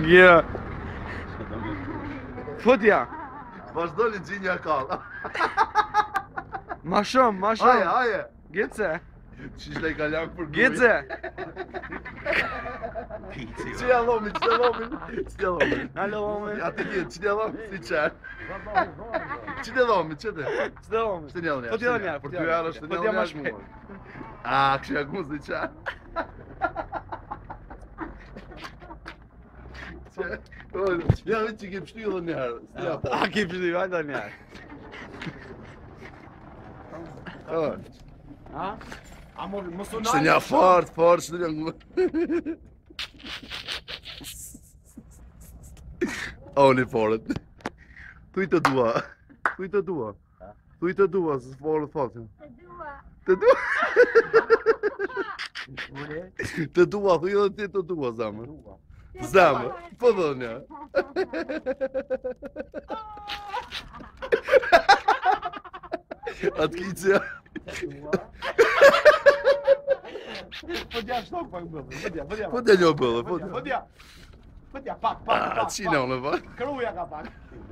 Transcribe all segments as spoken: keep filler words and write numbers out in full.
Jo. Futja. Vazhdo një gjinja kallë. Ma shumë, ma Haje, shumë. haje. Gice. Qishtë e ka lakë për gujë. Gice. Që ja lomi, që ja lomi. Që ja lomi. Alo, ome. Ja të gjithë, që ja lomi si qërë. Që ja lomi, që të? Çdo ome. Shtë një Po t'ja njerë, Për dy jarë është po një t'ja ma jarë shpejt. A, kështë ja gunë si qërë. Ja, vetë që ke pështu edhe njerë. A ki pështu, hajda njerë. Ha? A mos mos u Shtë një fort, fort, shtë një ngë. O, një forët. Thuj të dua. Thuj të dua. Thuj të dua, se forët fatin. Të dua. Të dua, thuj edhe ti të dua, zamë. Zamë, po dhe një. Atë kicja. Po t'ja shtok pak bëllë, po t'ja, po t'ja. Po t'ja një bëllë, po t'ja. Po t'ja. Po t'ja, pak, pak, A, pak. qina unë, pa? Kruja ka pak.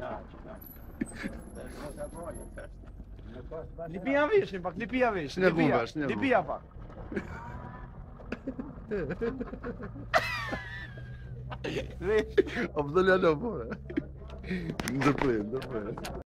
Lipia vishin pak, lipia vishin. Shne gumbe, shne gumbe. Lipia pak. O, pëdhe një një, po. Ndërprej, ndërprej.